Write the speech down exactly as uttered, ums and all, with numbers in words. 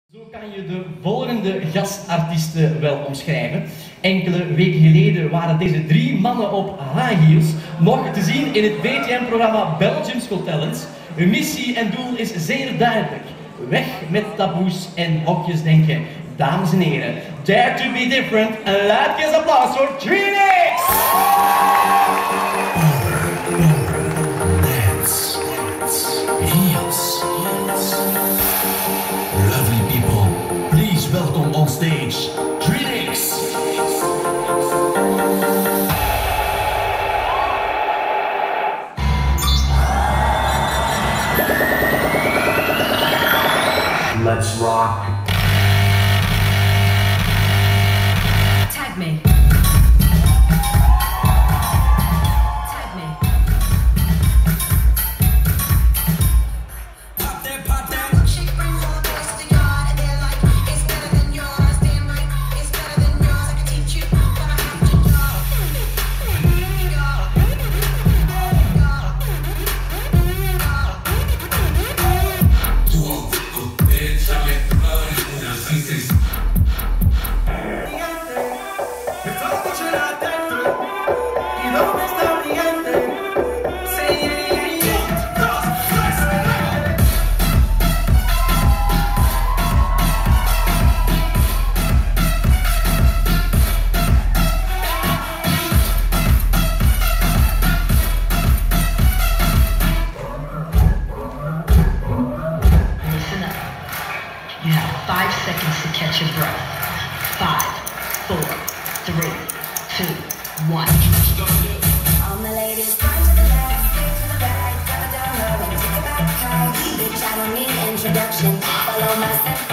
Zo kan je de volgende gastartiesten wel omschrijven. Enkele weken geleden waren deze drie mannen op high heels nog te zien in het B T M-programma Belgium's Got Talent. Hun missie en doel is zeer duidelijk. Weg met taboes en hokjesdenken. Dames en heren, dare to be different en laat je eens applaus voor Trinix! Lovely people, please welcome on stage, Trinix! Let's rock. Tag me. Tag me. Pop that, pop that. She brings all the boys to the yard and they're like, it's better than yours. Damn right, it's better than yours. I can teach you, but I have to go. You have five seconds to catch your breath. Five, four, three, two, one. All my ladies, front to the left, straight to the back, drop it down low and take it back high. Bitch, I don't need introduction. Follow my step.